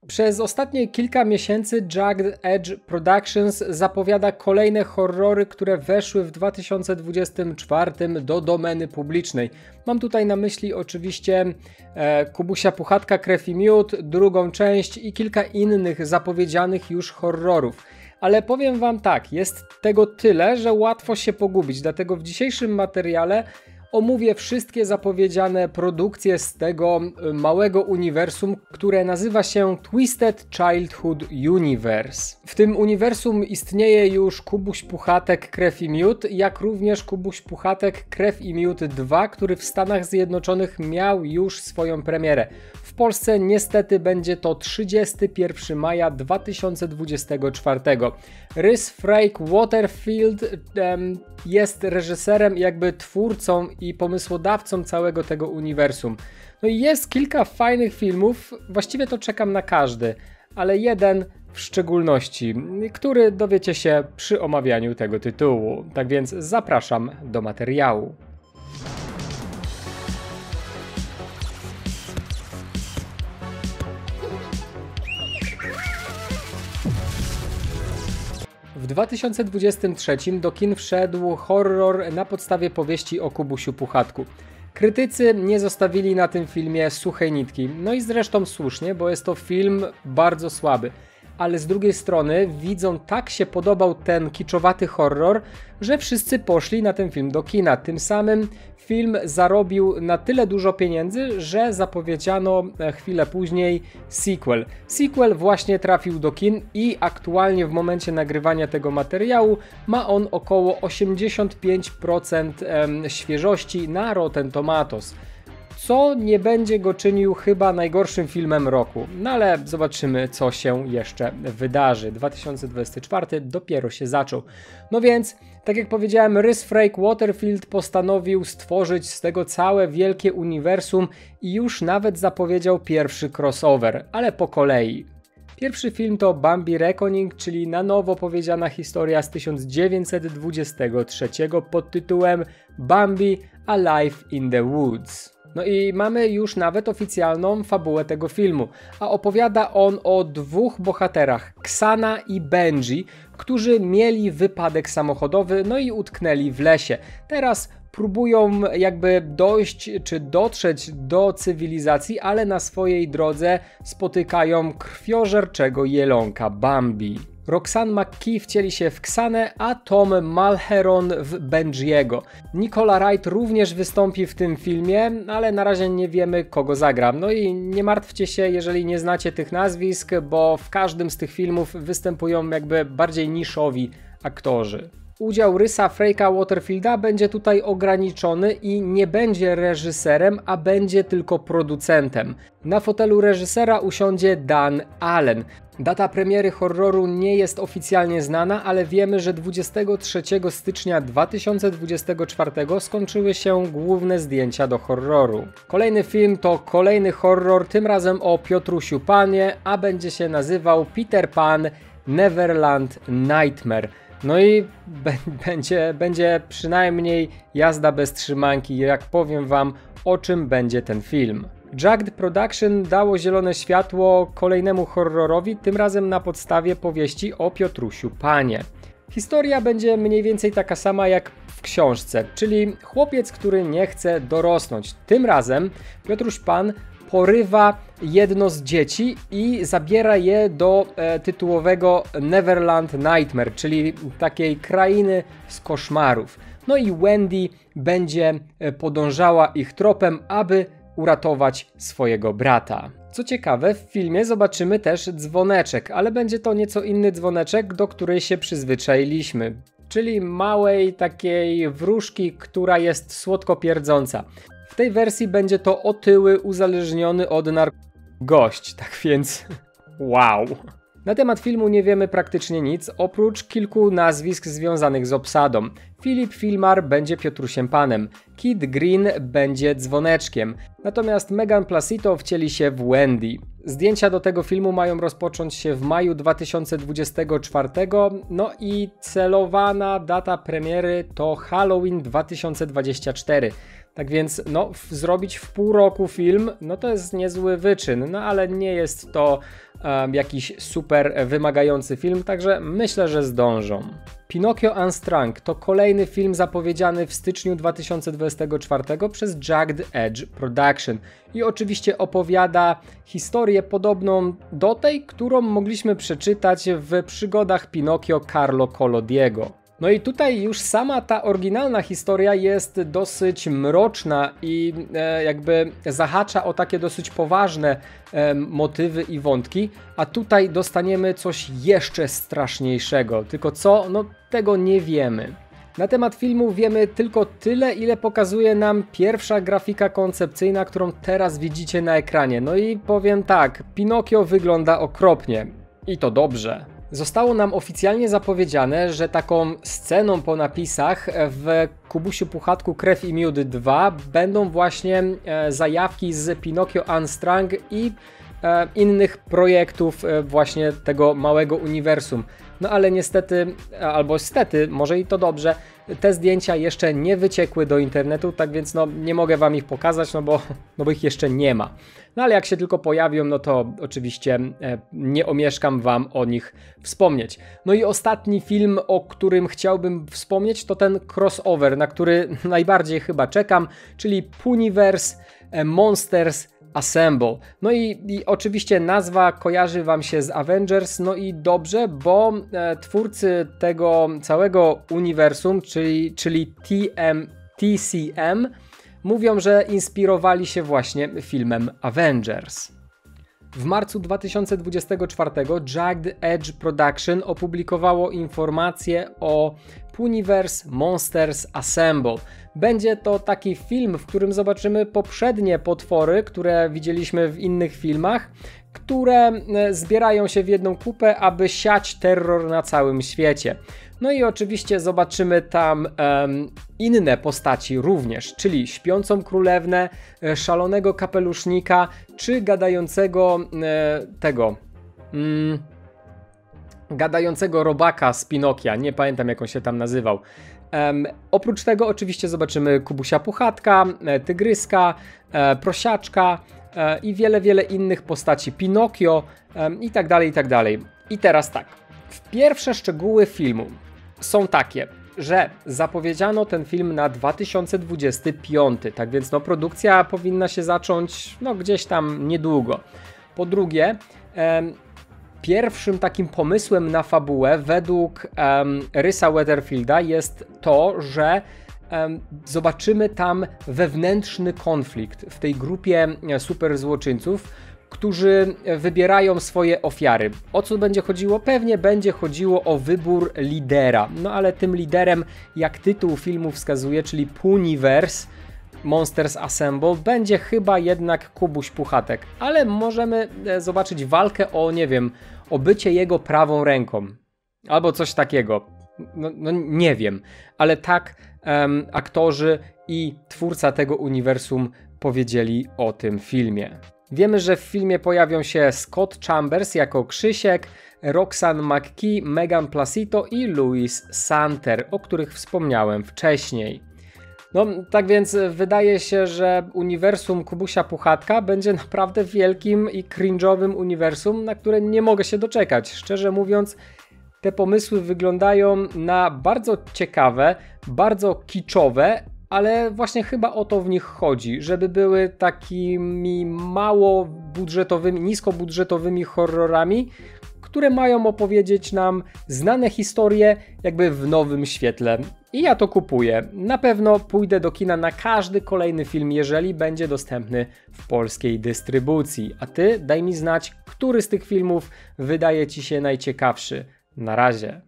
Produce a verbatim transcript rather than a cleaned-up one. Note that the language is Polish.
Przez ostatnie kilka miesięcy Jagged Edge Productions zapowiada kolejne horrory, które weszły w dwa tysiące dwudziestym czwartym do domeny publicznej. Mam tutaj na myśli oczywiście e, Kubusia Puchatka, Krew i Miód, drugą część i kilka innych zapowiedzianych już horrorów. Ale powiem wam tak, jest tego tyle, że łatwo się pogubić, dlatego w dzisiejszym materiale omówię wszystkie zapowiedziane produkcje z tego małego uniwersum, które nazywa się Twisted Childhood Universe. W tym uniwersum istnieje już Kubuś Puchatek, Krew i Miód, jak również Kubuś Puchatek, Krew i Miód dwa, który w Stanach Zjednoczonych miał już swoją premierę. W Polsce niestety będzie to trzydziestego pierwszego maja dwa tysiące dwudziestego czwartego. Rhys Frake Waterfield um, jest reżyserem, jakby twórcą i pomysłodawcą całego tego uniwersum. No i jest kilka fajnych filmów, właściwie to czekam na każdy, ale jeden w szczególności, który dowiecie się przy omawianiu tego tytułu. Tak więc zapraszam do materiału. W dwa tysiące dwudziestym trzecim do kin wszedł horror na podstawie powieści o Kubusiu Puchatku. Krytycy nie zostawili na tym filmie suchej nitki, no i zresztą słusznie, bo jest to film bardzo słaby. Ale z drugiej strony widzom tak się podobał ten kiczowaty horror, że wszyscy poszli na ten film do kina. Tym samym film zarobił na tyle dużo pieniędzy, że zapowiedziano chwilę później sequel. Sequel właśnie trafił do kin i aktualnie w momencie nagrywania tego materiału ma on około osiemdziesiąt pięć procent świeżości na Rotten Tomatoes. Co nie będzie go czynił chyba najgorszym filmem roku. No ale zobaczymy, co się jeszcze wydarzy. dwa tysiące dwudziesty czwarty dopiero się zaczął. No więc, tak jak powiedziałem, Rhys Frake Waterfield postanowił stworzyć z tego całe wielkie uniwersum i już nawet zapowiedział pierwszy crossover, ale po kolei. Pierwszy film to Bambi Reckoning, czyli na nowo powiedziana historia z tysiąc dziewięćset dwudziestego trzeciego pod tytułem Bambi Alive in the Woods. No i mamy już nawet oficjalną fabułę tego filmu, a opowiada on o dwóch bohaterach, Ksana i Benji, którzy mieli wypadek samochodowy, no i utknęli w lesie. Teraz próbują jakby dojść czy dotrzeć do cywilizacji, ale na swojej drodze spotykają krwiożerczego jelonka Bambi. Roxanne McKee wcieli się w Ksanę, a Tom Mulheron w Benjiego. Nicola Wright również wystąpi w tym filmie, ale na razie nie wiemy, kogo zagra. No i nie martwcie się, jeżeli nie znacie tych nazwisk, bo w każdym z tych filmów występują jakby bardziej niszowi aktorzy. Udział Rhysa Frake'a Waterfielda będzie tutaj ograniczony i nie będzie reżyserem, a będzie tylko producentem. Na fotelu reżysera usiądzie Dan Allen. Data premiery horroru nie jest oficjalnie znana, ale wiemy, że dwudziestego trzeciego stycznia dwa tysiące dwudziestego czwartego skończyły się główne zdjęcia do horroru. Kolejny film to kolejny horror, tym razem o Piotrusiu Panie, a będzie się nazywał Peter Pan Neverland Nightmare. No i będzie, będzie przynajmniej jazda bez trzymanki, jak powiem wam, o czym będzie ten film. Jagged Production dało zielone światło kolejnemu horrorowi, tym razem na podstawie powieści o Piotrusiu Panie. Historia będzie mniej więcej taka sama jak w książce, czyli chłopiec, który nie chce dorosnąć. Tym razem Piotruś Pan porywa jedno z dzieci i zabiera je do e, tytułowego Neverland Nightmare, czyli takiej krainy z koszmarów. No i Wendy będzie podążała ich tropem, aby uratować swojego brata. Co ciekawe, w filmie zobaczymy też dzwoneczek, ale będzie to nieco inny dzwoneczek, do której się przyzwyczailiśmy, czyli małej takiej wróżki, która jest słodko pierdząca. W tej wersji będzie to otyły uzależniony od narkotyków gość, tak więc wow. Na temat filmu nie wiemy praktycznie nic, oprócz kilku nazwisk związanych z obsadą. Filip Filmar będzie Piotrusiem Panem, Kid Green będzie dzwoneczkiem, natomiast Megan Placido wcieli się w Wendy. Zdjęcia do tego filmu mają rozpocząć się w maju dwa tysiące dwudziestego czwartego, no i celowana data premiery to Halloween dwa tysiące dwudziesty czwarty. Tak więc no, w, zrobić w pół roku film, no to jest niezły wyczyn, no ale nie jest to um, jakiś super wymagający film, także myślę, że zdążą. Pinocchio Unstrung to kolejny film zapowiedziany w styczniu dwa tysiące dwudziestego czwartego przez Jagged Edge Production i oczywiście opowiada historię podobną do tej, którą mogliśmy przeczytać w przygodach Pinocchio Carlo Collodiego. No i tutaj już sama ta oryginalna historia jest dosyć mroczna i e, jakby zahacza o takie dosyć poważne e, motywy i wątki, a tutaj dostaniemy coś jeszcze straszniejszego. Tylko co? No tego nie wiemy. Na temat filmu wiemy tylko tyle, ile pokazuje nam pierwsza grafika koncepcyjna, którą teraz widzicie na ekranie. No i powiem tak, Pinocchio wygląda okropnie. I to dobrze. Zostało nam oficjalnie zapowiedziane, że taką sceną po napisach w Kubusiu Puchatku Krew i Miód dwa będą właśnie e, zajawki z Pinocchio Unstrung i e, innych projektów e, właśnie tego małego uniwersum. No ale niestety, albo stety, może i to dobrze, te zdjęcia jeszcze nie wyciekły do internetu, tak więc no nie mogę wam ich pokazać, no bo, no bo ich jeszcze nie ma. No ale jak się tylko pojawią, no to oczywiście e, nie omieszkam wam o nich wspomnieć. No i ostatni film, o którym chciałbym wspomnieć, to ten crossover, na który najbardziej chyba czekam, czyli Puniverse Monsters Assemble. No i, i oczywiście nazwa kojarzy wam się z Avengers, no i dobrze, bo e, twórcy tego całego uniwersum, czyli, czyli T M, T C M, mówią, że inspirowali się właśnie filmem Avengers. W marcu dwa tysiące dwudziestego czwartego Jagged Edge Production opublikowało informację o Puniverse Monsters Assemble. Będzie to taki film, w którym zobaczymy poprzednie potwory, które widzieliśmy w innych filmach, które zbierają się w jedną kupę, aby siać terror na całym świecie. No i oczywiście zobaczymy tam um, inne postaci również, czyli śpiącą królewnę, szalonego kapelusznika, czy gadającego e, tego... Mm, gadającego robaka z Pinokia, nie pamiętam jak on się tam nazywał. Um, oprócz tego oczywiście zobaczymy Kubusia Puchatka, e, Tygryska, e, Prosiaczka e, i wiele, wiele innych postaci Pinokio e, i tak dalej, i tak dalej. I teraz tak, w pierwsze szczegóły filmu są takie, że zapowiedziano ten film na dwa tysiące dwudziesty piąty, tak więc no produkcja powinna się zacząć no gdzieś tam niedługo. Po drugie, e, pierwszym takim pomysłem na fabułę według um, Rysa Weatherfielda jest to, że um, zobaczymy tam wewnętrzny konflikt w tej grupie super złoczyńców, którzy wybierają swoje ofiary. O co będzie chodziło? Pewnie będzie chodziło o wybór lidera. No ale tym liderem, jak tytuł filmu wskazuje, czyli Puniverse Monsters Assemble, będzie chyba jednak Kubuś Puchatek, ale możemy zobaczyć walkę o, nie wiem, o bycie jego prawą ręką, albo coś takiego, no, no nie wiem, ale tak um, aktorzy i twórca tego uniwersum powiedzieli o tym filmie. Wiemy, że w filmie pojawią się Scott Chambers jako Krzysiek, Roxanne McKee, Megan Placido i Louis Santer, o których wspomniałem wcześniej. No, tak więc wydaje się, że uniwersum Kubusia Puchatka będzie naprawdę wielkim i cringe'owym uniwersum, na które nie mogę się doczekać. Szczerze mówiąc, te pomysły wyglądają na bardzo ciekawe, bardzo kiczowe, ale właśnie chyba o to w nich chodzi, żeby były takimi mało budżetowymi, niskobudżetowymi horrorami, które mają opowiedzieć nam znane historie jakby w nowym świetle. I ja to kupuję. Na pewno pójdę do kina na każdy kolejny film, jeżeli będzie dostępny w polskiej dystrybucji. A ty daj mi znać, który z tych filmów wydaje ci się najciekawszy. Na razie.